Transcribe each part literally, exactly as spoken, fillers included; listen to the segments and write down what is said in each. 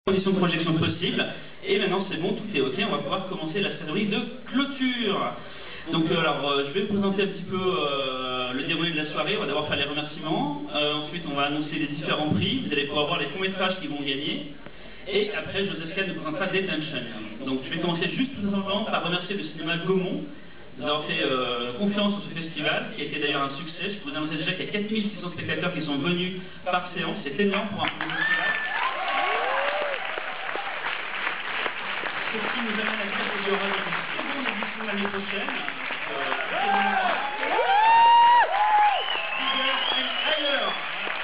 Conditions de projection possibles, et maintenant c'est bon, tout est ok, on va pouvoir commencer la cérémonie de clôture. Donc euh, alors euh, je vais vous présenter un petit peu euh, le déroulé de la soirée. On va d'abord faire les remerciements, euh, ensuite on va annoncer les différents prix, vous allez pouvoir voir les courts-métrages qui vont gagner, et après Joseph Kahn nous présentera Detention. Donc je vais commencer juste tout simplement par remercier le cinéma Gaumont d'avoir fait euh, confiance sur ce festival, qui a été d'ailleurs un succès. Je peux vous annoncer déjà qu'il y a quatre mille six cents spectateurs qui sont venus par séance, c'est énorme pour un premier festival. Ce qui nous amène à dire qu'il y aura une seconde édition l'année prochaine. Euh, ailleurs.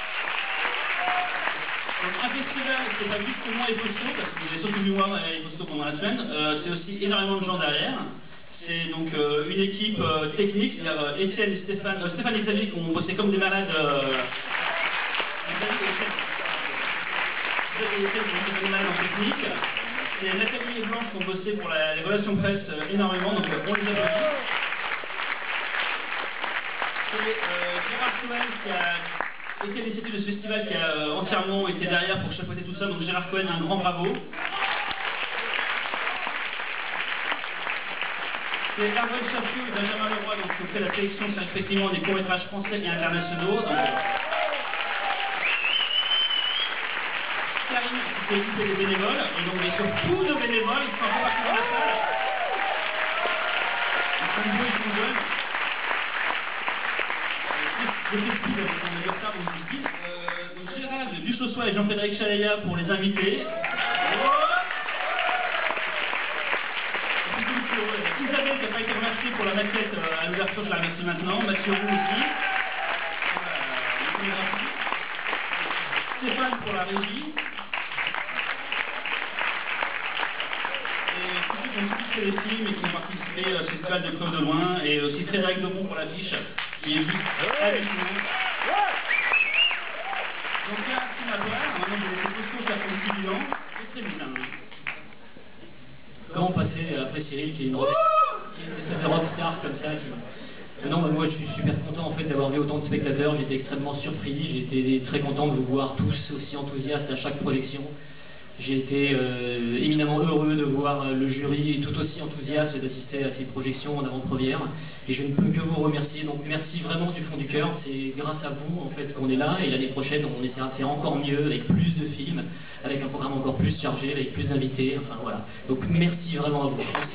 Donc un festival, c'est pas juste moi et Posto, parce que vous avez surtout vu moi et Posto pendant la semaine, euh, c'est aussi énormément de gens derrière. C'est donc euh, une équipe euh, technique, c'est-à-dire euh, Étienne et Stéphane, euh, Stéphane et Xavier qui ont bossé comme des malades. Euh, Xavier et Étienne qui ont bossé comme des malades en technique. C'est Nathalie et Blanche qui ont bossé pour la, les relations presse euh, énormément, donc euh, on les applaudit. C'est euh, Gérard Cohen qui a été l'initiative de ce festival, qui a euh, entièrement été derrière pour chapeauter tout ça, donc Gérard Cohen, un grand bravo. C'est Erwan Chapiou et Benjamin Leroy donc, qui ont fait la sélection respectivement des courts-métrages français et internationaux. Donc, Karine qui s'est occupée des bénévoles, et donc bien sûr tous nos bénévoles, ils sont un peu partout dans la salle. Ils sont beaux, ils sont jeunes. Je t'explique, on va dire ça, on vous dit. Euh, donc Gérald Duchossois et Jean-Frédéric Chalaya pour les invités. Isabelle qui n'a pas été remerciée pour la maquette euh, à l'ouverture, je la remercie maintenant. Mathieu Roux aussi. Euh, Stéphane pour la régie. Et tous ceux qui ont tous fait les films et qui ont participé à ce festival de Claude de Loin. Et aussi Frédéric Domont pour l'affiche, qui est juste hallucinant. Donc là, un petit matin, maintenant je vais laisser Posto faire son petit bilan. C'est très bien. Comment passer après Cyril qui est une espèce de rockstar comme ça qui... Non, moi je suis super content en fait d'avoir vu autant de spectateurs, j'étais extrêmement surpris, j'étais très content de vous voir tous aussi enthousiastes à chaque projection. J'ai été euh, éminemment heureux de voir le jury tout aussi enthousiaste d'assister à ces projections en avant-première. Et je ne peux que vous remercier, donc merci vraiment du fond du cœur. C'est grâce à vous en fait qu'on est là, et l'année prochaine on essaiera de faire encore mieux, avec plus de films, avec un programme encore plus chargé, avec plus d'invités, enfin voilà. Donc merci vraiment à vous. Merci.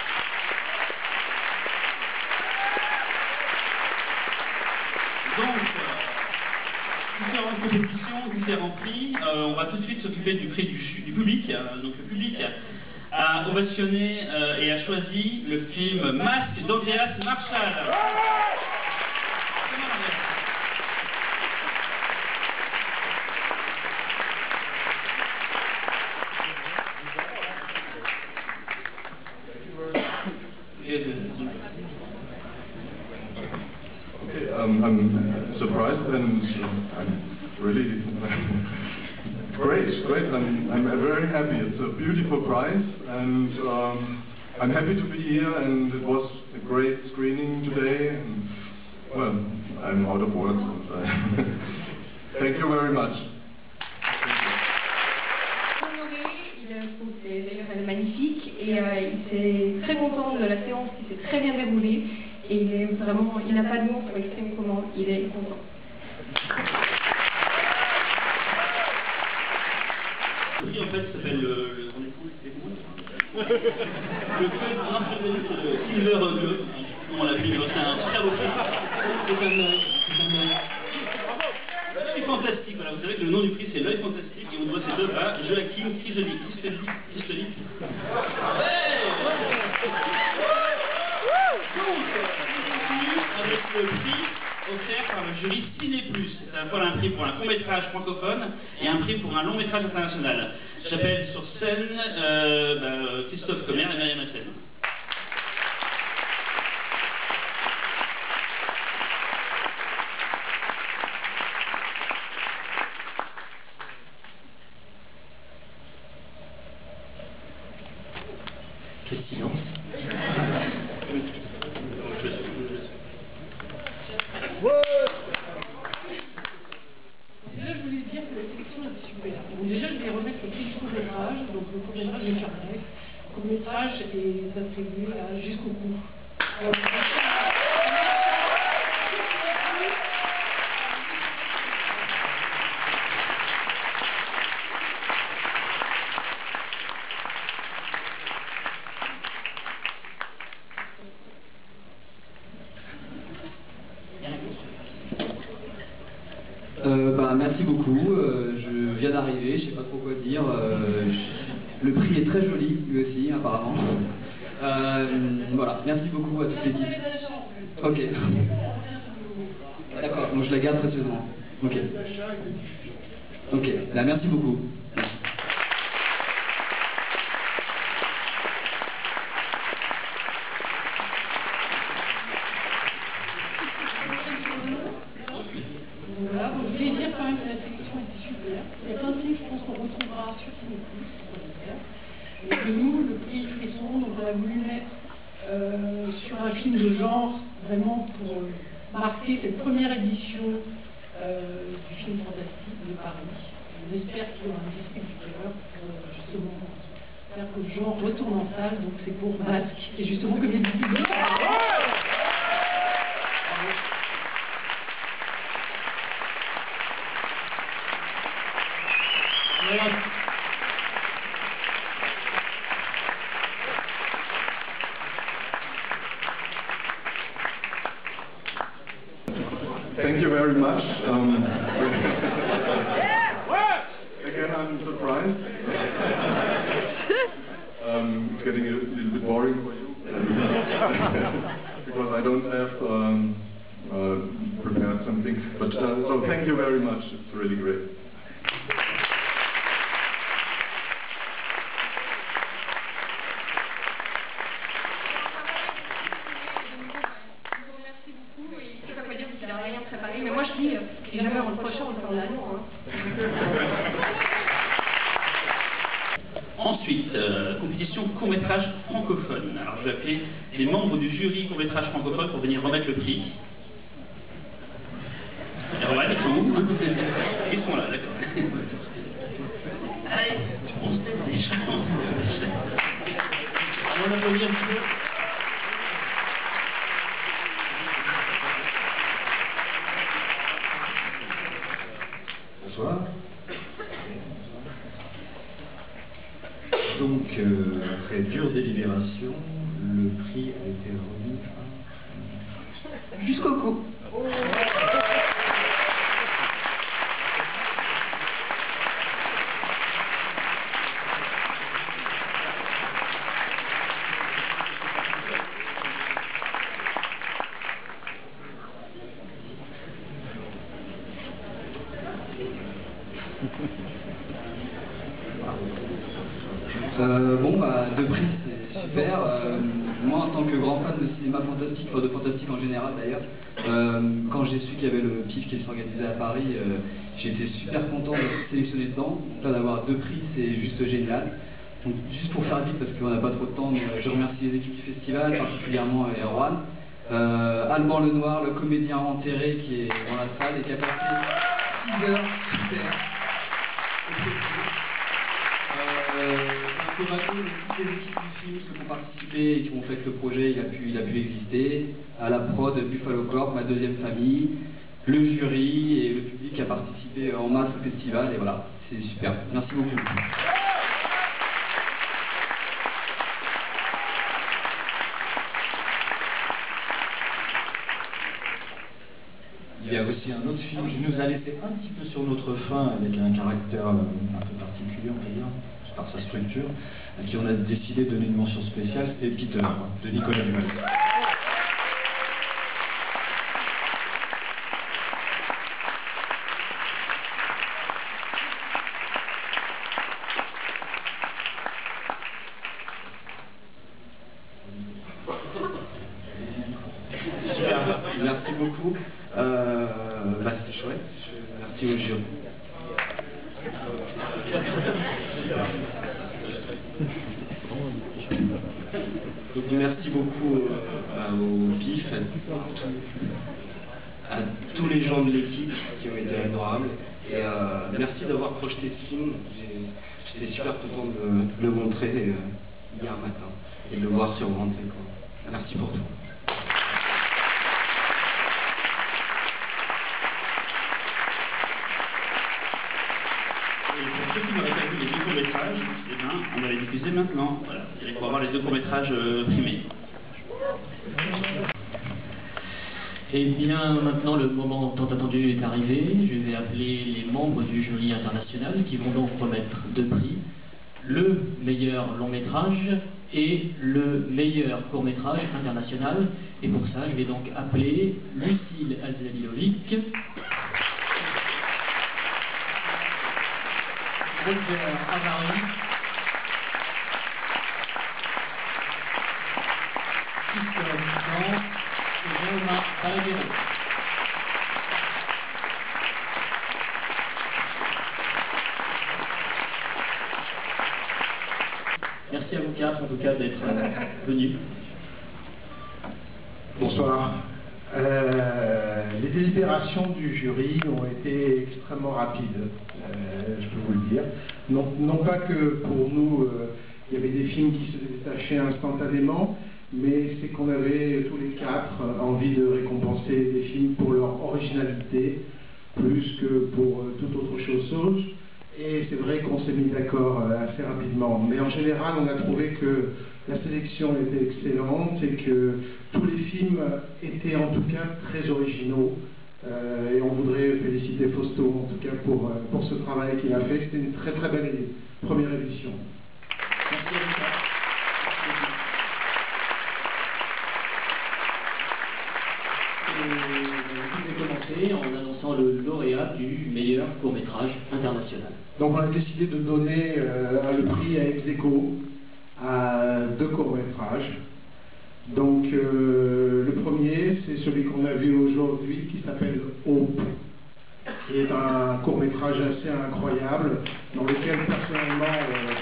Donc, euh, différentes compétitions, différents prix. Euh, on va tout de suite s'occuper du prix du, du public. Euh, donc le public a ovationné euh, et a choisi le film Masque d'Andreas Marshall. Okay, um, I'm surprised and I'm really great, great. I'm, I'm very happy. It's a beautiful prize, and um, I'm happy to be here. And it was a great screening today. And well, I'm out of words. Thank you very much. Elle est magnifique et euh, il s'est très content de la séance qui s'est très bien déroulée et il est vraiment, il n'a pas de mots pour exprimer comment il est content. Le prix en fait s'appelle le, le, on est cool, c'est cool. Le club international de Silver Globe, on l'a vu, c'est un super beau prix. C'est un, c'est un l'œil fantastique, voilà, vous savez que le nom du prix c'est l'œil fantastique et on doit ces deux là, Joachim Trisoli, Trisoli, Trisoli. Donc, on continue avec le prix offert par le jury Ciné Plus. C'est à la fois un prix pour un court-métrage francophone et un prix pour un long-métrage international. J'appelle sur scène euh, bah, Christophe Commer et Myriam Hassen. Quel silence. Déjà, je voulais dire que la sélection est super. Bon, déjà, je vais remettre le prix du court-métrage. Euh, bah, merci beaucoup, euh, je viens d'arriver, je sais pas trop quoi dire. Euh, je... Le prix est très joli, lui aussi, apparemment. Euh, voilà, merci beaucoup à toute l'équipe. Ok. D'accord, donc je la garde précieusement. Ok. Ok, là, merci beaucoup. Voilà, donc je voulais dire quand même que la sélection était super. Il y a plein de films, je pense qu'on retrouvera sur Cinépolis, et que nous, le prix Frisson, donc on a voulu mettre euh, sur un film de genre, vraiment pour marquer cette première édition euh, du film fantastique de Paris. On espère qu'il y aura un distributeur pour euh, justement faire que le genre retourne en salle, donc c'est pour Masque, qui est justement comme il dit. Thank you very much. Um, again, I'm surprised. um, it's getting a little bit boring for you because I don't have um, uh, prepared something. But uh, so thank you very much. It's really great. Mais moi je dis, si jamais on le prochain, on le fait en allemand. Ensuite, euh, compétition court-métrage francophone. Alors je vais appeler les membres du jury court-métrage francophone pour venir remettre le prix. Alors voilà, ils sont où? Ils sont là, d'accord. Allez, on se dépêche. On applaudit un petit peu. Bonsoir. Donc, euh, après dure délibération, le prix a été remis à... Jusqu'au cou. Euh, bon, bah, deux prix, c'est super. Euh, moi, en tant que grand fan de cinéma fantastique, enfin de fantastique en général d'ailleurs, euh, quand j'ai su qu'il y avait le P I F qui s'organisait à Paris, euh, j'étais super content d'être sélectionné dedans. Là, d'avoir deux prix, c'est juste génial. Donc, juste pour faire vite, parce qu'on n'a pas trop de temps, mais euh, je remercie les équipes du festival, particulièrement euh, Erwan. Euh, Alban Lenoir, le comédien enterré qui est dans la salle et qui a passé six heures super. Euh, un peu bateau, mais toutes les équipes du film qui ont participé et qui ont fait que le projet il a pu, il a pu exister. À la prod, Buffalo Corp, ma deuxième famille, le jury et le public qui a participé en masse au festival. Et voilà, c'est super. Merci beaucoup. Il y a aussi un autre film qui nous a laissé un petit peu sur notre faim, avec un caractère euh, un peu particulier, on peut dire, par sa structure, à qui on a décidé de donner une mention spéciale, c'était Peter, de Nicolas Duval. Merci beaucoup. Euh, bah, c'était chouette. Merci au jury. Donc, merci beaucoup euh, au P I F, à, à tous les gens de l'équipe qui ont été adorables. Et euh, merci d'avoir projeté ce film. J'étais super content de le montrer euh, hier matin et de le voir sur grand écran. Merci pour tout. Et pour ceux qui n'auraient pas vu les deux courts-métrages, eh bien, on va les diffuser maintenant. Voilà, il faut avoir les deux courts-métrages euh, primés. Eh bien, maintenant le moment tant attendu est arrivé. Je vais appeler les membres du jury international qui vont donc remettre deux prix. Le meilleur long métrage et le meilleur court métrage international. Et pour ça, je vais donc appeler Lucille Alzavilovic, Roger Avary, Christophe Jean et Jean-Marc Balaguerre. Merci à vous quatre en tout cas d'être euh, venus. Bonsoir. Euh, les délibérations du jury ont été extrêmement rapides, euh, je peux vous le dire. Non, non pas que pour nous, euh, il y avait des films qui se détachaient instantanément, mais c'est qu'on avait tous les quatre envie de récompenser des films pour leur originalité, plus que pour euh, toute autre chose. Et c'est vrai qu'on s'est mis d'accord euh, assez rapidement. Mais en général, on a trouvé que la sélection était excellente et que tous les films étaient en tout cas très originaux. Euh, et on voudrait féliciter Fausto en tout cas pour, euh, pour ce travail qu'il a fait. C'était une très très belle première édition. Merci à vous. Et je vais commencer en annonçant le lauréat du meilleur court-métrage international. Donc on a décidé de donner euh, le prix à ex aequo à deux courts-métrages. Donc euh, le premier, c'est celui qu'on a vu aujourd'hui qui s'appelle Hope, qui est un court-métrage assez incroyable dans lequel personnellement euh,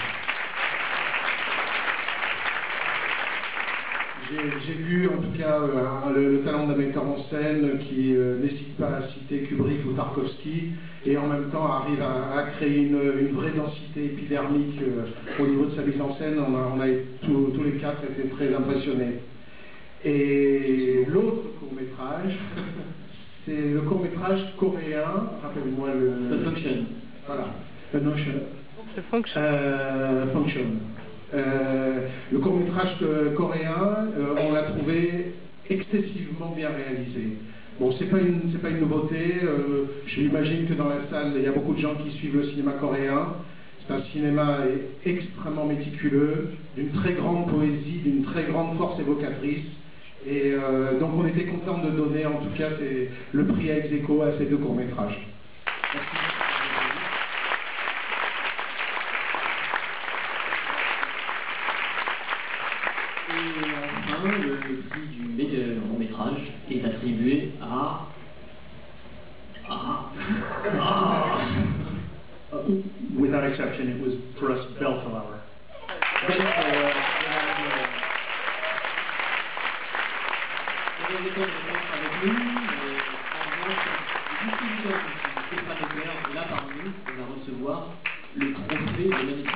j'ai vu en tout cas euh, le, le talent d'un metteur en scène qui euh, n'hésite pas à citer Kubrick ou Tarkovsky et en même temps arrive à, à créer une, une vraie densité épidermique euh, au niveau de sa mise en scène. On a, on a tous, tous les quatre été très impressionnés. Et l'autre court-métrage, c'est le court-métrage coréen, rappelez-moi le... The Function. Voilà, The Notion. The Function. Euh, Function. Euh, le court-métrage coréen, euh, on l'a trouvé excessivement bien réalisé. Bon, c'est pas une, c'est pas une nouveauté. Euh, je l'imagine que dans la salle, il y a beaucoup de gens qui suivent le cinéma coréen. C'est un cinéma extrêmement méticuleux, d'une très grande poésie, d'une très grande force évocatrice. Et euh, donc on était content de donner en tout cas le prix à ex aequo à ces deux courts-métrages. Merci. Et enfin, le prix du meilleur long-métrage est attribué à... à... à... Without exception, it was for us Bellflower. Bellflower. Vous avez l'école de être avec nous, mais en revanche, le distributeur du Stéphane Leclerc est là parmi nous, on va recevoir le trophée de magnifique.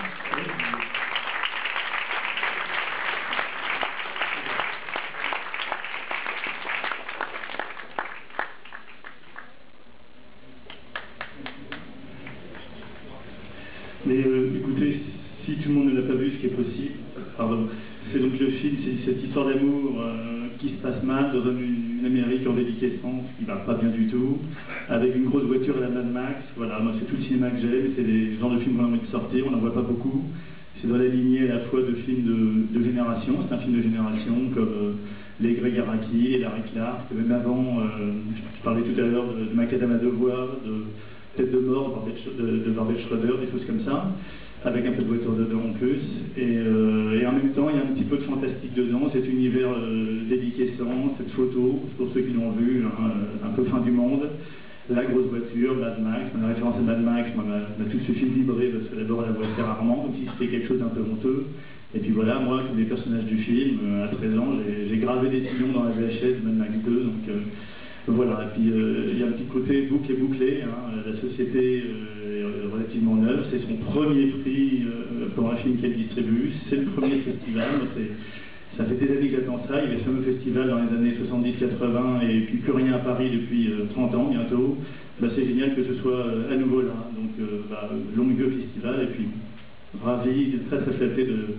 Mais euh, écoutez, si tout le monde ne l'a pas vu, ce qui est possible, pardon, c'est donc le film, c'est cette histoire d'amour euh, qui se passe mal dans une, une Amérique en déliquescence, qui va pas bien du tout, avec une grosse voiture à la Mad Max. Voilà, moi c'est tout le cinéma que j'aime, c'est les genres de films qu'on a envie de sortir, on n'en voit pas beaucoup. C'est dans la lignée à la fois de films de, de génération, c'est un film de génération comme euh, Les Greg Araki et Larry Clark, même avant, euh, je parlais tout à l'heure de, de Macadam à devoir, de Tête de mort de, de Barbet Schroeder, des choses comme ça, avec un peu de voiture dedans en plus. Et, euh, et en même temps, il y a un petit peu de fantastique dedans, cet univers euh, déliquescent, cette photo, pour ceux qui l'ont vu, hein, un peu fin du monde, la grosse voiture, Mad Max, la référence à Mad Max, on a, a tout ce film vibré parce que d'abord la voix très rarement, comme si c'était quelque chose d'un peu honteux. Et puis voilà, moi, comme les personnages du film, euh, à treize ans, j'ai gravé des sillons dans la V H S de Mad Max deux, donc... Euh, voilà, et puis euh, il y a un petit côté bouclé bouclé, hein. La société euh, est relativement neuve, c'est son premier prix euh, pour un film qu'elle distribue, c'est le premier festival, ça fait des années que j'attends ça, il y avait ce fameux festival dans les années soixante-dix quatre-vingt et puis plus rien à Paris depuis euh, trente ans bientôt, bah, c'est génial que ce soit euh, à nouveau là, donc euh, bah, longue vie au festival et puis ravi, très très flatté de,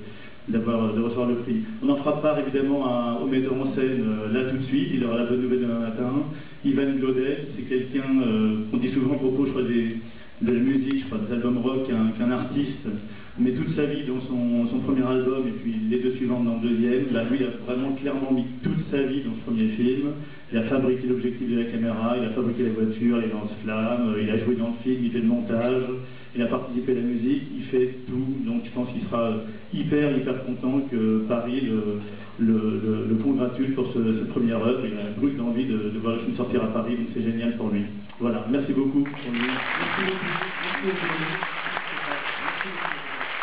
d'avoir, de recevoir le prix. On en fera part évidemment à, au metteur en scène euh, là tout de suite, il aura la bonne nouvelle demain matin. Ivan Glaudet, c'est quelqu'un euh, qu'on dit souvent à propos, je crois, des, de la musique, je crois, des albums rock, qu'un qu'un artiste met toute sa vie dans son, son premier album et puis les deux suivants dans le deuxième. Là, lui, il a vraiment clairement mis toute sa vie dans ce premier film. Il a fabriqué l'objectif de la caméra, il a fabriqué la voiture, les lance-flammes, il a joué dans le film, il fait le montage, il a participé à la musique, il fait tout. Donc je pense qu'il sera hyper, hyper content que Paris le, le, le, le congratule pour ce, cette première œuvre. Il a brûle d'envie de, de voir le film sortir à Paris, donc c'est génial pour lui. Voilà, merci beaucoup pour lui. Merci beaucoup. Merci beaucoup. Merci beaucoup.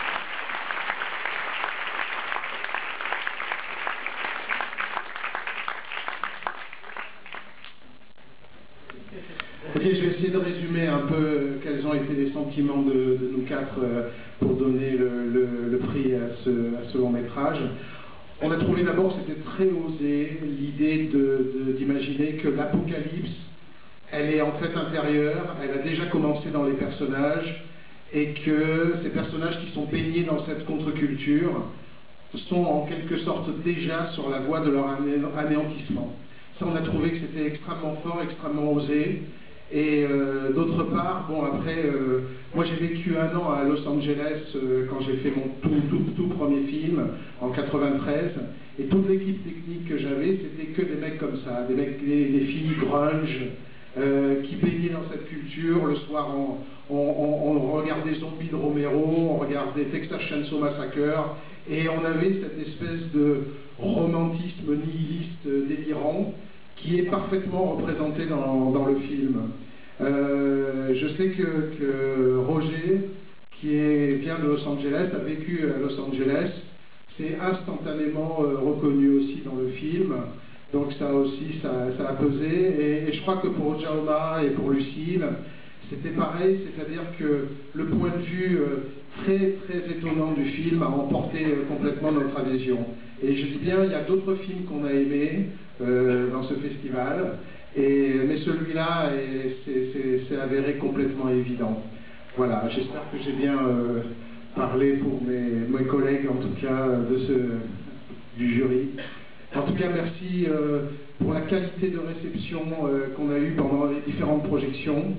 Ok, je vais essayer de résumer un peu quels ont été les sentiments de, de nous quatre euh, pour donner le, le, le prix à ce, à ce long métrage. On a trouvé d'abord, c'était très osé, l'idée d'imaginer que l'apocalypse, elle est en fait intérieure, elle a déjà commencé dans les personnages, et que ces personnages qui sont baignés dans cette contre-culture sont en quelque sorte déjà sur la voie de leur anéantissement. Ça, on a trouvé que c'était extrêmement fort, extrêmement osé. Et euh, d'autre part, bon après, euh, moi j'ai vécu un an à Los Angeles euh, quand j'ai fait mon tout, tout, tout premier film, en quatre-vingt-treize, et toute l'équipe technique que j'avais, c'était que des mecs comme ça, des mecs, les, les filles grunge, euh, qui baignaient dans cette culture. Le soir, on, on, on, on regardait Zombie de Romero, on regardait Texas Chainsaw Massacre, et on avait cette espèce de romantisme nihiliste délirant, qui est parfaitement représenté dans, dans le film. Euh, je sais que, que Roger, qui est, vient de Los Angeles, a vécu à Los Angeles, s'est instantanément euh, reconnu aussi dans le film, donc ça aussi, ça, ça a pesé, et, et je crois que pour Jaume et pour Lucille, c'était pareil, c'est-à-dire que le point de vue euh, très très étonnant du film a emporté euh, complètement notre adhésion. Et je dis bien, il y a d'autres films qu'on a aimés euh, dans ce festival, et, mais celui-là s'est avéré complètement évident. Voilà, j'espère que j'ai bien euh, parlé pour mes, mes collègues, en tout cas, de ce, du jury. En tout cas, merci euh, pour la qualité de réception euh, qu'on a eue pendant les différentes projections.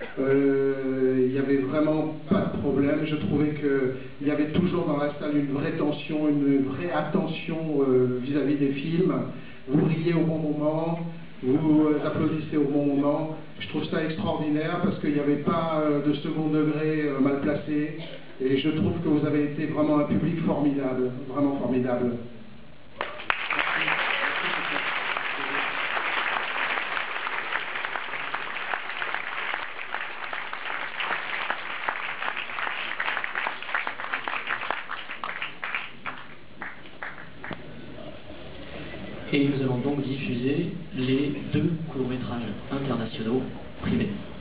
Euh, il n'y avait vraiment pas de problème. Je trouvais qu'il y avait toujours dans la salle une vraie tension, une vraie attention vis-à-vis euh, -vis des films. Vous riez au bon moment, vous applaudissez au bon moment. Je trouve ça extraordinaire parce qu'il n'y avait pas euh, de second degré euh, mal placé. Et je trouve que vous avez été vraiment un public formidable, vraiment formidable. Et nous allons donc diffuser les deux courts-métrages internationaux primés.